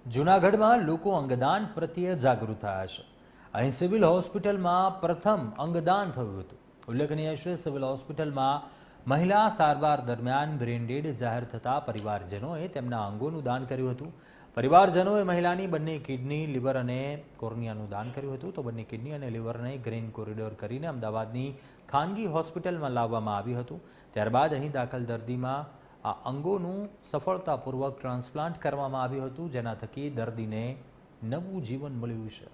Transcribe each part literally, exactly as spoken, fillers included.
જૂનાગઢમાં લોકો અંગદાન પ્રત્યે જાગૃત થયા છે। અહીં સિવિલ હોસ્પિટલમાં પ્રથમ અંગદાન થયું હતું। ઉલ્લેખનીય છે, સિવિલ હોસ્પિટલમાં મહિલા સારવાર દરમિયાન બ્રેન ડેડ જાહેર થતા પરિવારજનોએ તેમના અંગોનું દાન કર્યું હતું। પરિવારજનોએ મહિલાની બંને કિડની, લીવર અને કોર્નિયાનું દાન કર્યું હતું। તો બંને કિડની અને લીવરને ગ્રીન કોરિડોર કરીને અમદાવાદની ખાનગી હોસ્પિટલમાં લાવવામાં આવ્યું હતું। ત્યારબાદ અહીં દાખલ દર્દીમાં આ અંગોનું સફળતાપૂર્વક ટ્રાન્સપ્લાન્ટ કરવામાં આવ્યું હતું, જેના થકી દર્દીને નવું જીવન મળ્યું છે।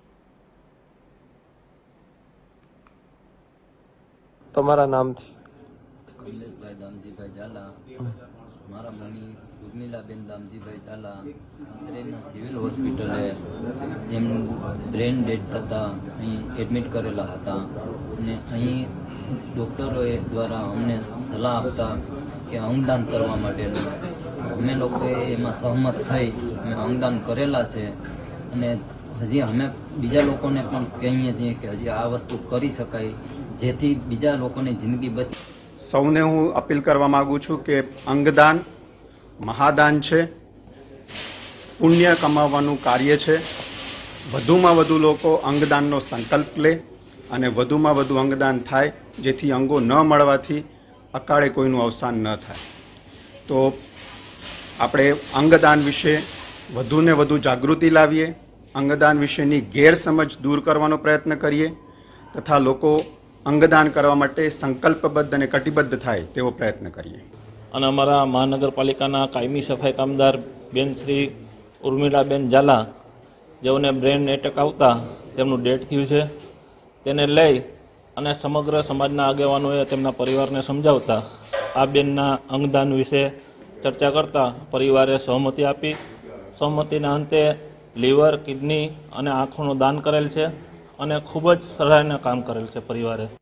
તમારા નામથી? કમલેશભાઈ દામજીભાઈ ઝાલા। મારા મમ્મી ઉર્મિલાબેન દામજીભાઈ ઝાલા અત્રેના સિવિલ હોસ્પિટલે જેમનું બ્રેન ડેડ થતાં અહીં એડમિટ કરેલા હતા અને અહીં ડૉક્ટરોએ દ્વારા અમને સલાહ આપતા કે અંગદાન કરવા માટેનું અમે લોકોએ એમાં સહમત થઈ અમે અંગદાન કરેલા છે અને હજી અમે બીજા લોકોને પણ કહીએ છીએ કે હજી આ વસ્તુ કરી શકાય, જેથી બીજા લોકોની જિંદગી બચે। સૌને હું અપીલ કરવા માગું છું કે અંગદાન મહાદાન છે, પુણ્ય કમાવવાનું કાર્ય છે। વધુમાં વધુ લોકો અંગદાનનો સંકલ્પ લે અને વધુમાં વધુ અંગદાન થાય, જેથી અંગો ન મળવાથી અકાળે કોઈનું અવસાન ન થાય। તો આપણે અંગદાન વિશે વધુને વધુ જાગૃતિ લાવીએ, અંગદાન વિશેની ગેરસમજ દૂર કરવાનો પ્રયત્ન કરીએ તથા લોકો અંગદાન કરવા માટે સંકલ્પબદ્ધ અને કટિબદ્ધ થાય તેવો પ્રયત્ન કરીએ। અને અમારા મહાનગરપાલિકાના કાયમી સફાઈ કામદાર બેન શ્રી ઉર્મિલાબેન ઝાલા, જેઓને બ્રેન એટેક આવતા તેમનું ડેથ થયું છે, તેને લઈ અને સમગ્ર સમાજના આગેવાનોએ તેમના પરિવારને સમજાવતા આ બેનના અંગદાન વિશે ચર્ચા કરતા પરિવારે સહમતિ આપી। સહમતિના અંતે લીવર, કિડની અને આંખોનું દાન કરેલ છે અને ખૂબ જ સરાહનીય કામ કરેલ છે પરિવારે।